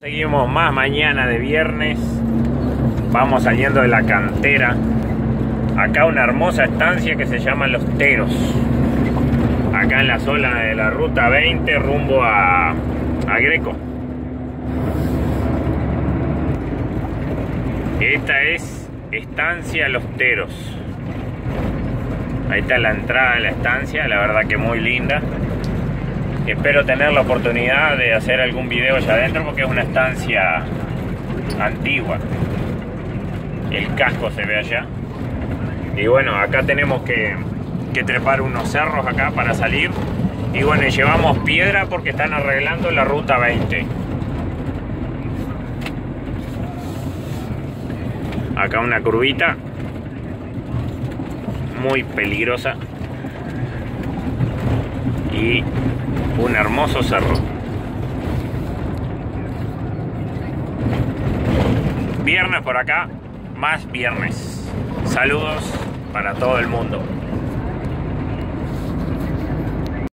Seguimos más mañana de viernes. Vamos saliendo de la cantera. Acá una hermosa estancia que se llama Los Teros. Acá en la zona de la ruta 20 rumbo a Greco. Esta es estancia Los Teros. Ahí está la entrada de la estancia, la verdad que muy linda. Espero tener la oportunidad de hacer algún video allá adentro porque es una estancia antigua. El casco se ve allá. Y bueno, acá tenemos que trepar unos cerros acá para salir. Y bueno, llevamos piedra porque están arreglando la ruta 20. Acá una curvita muy peligrosa. Y un hermoso cerro. Viernes por acá, más viernes. Saludos para todo el mundo.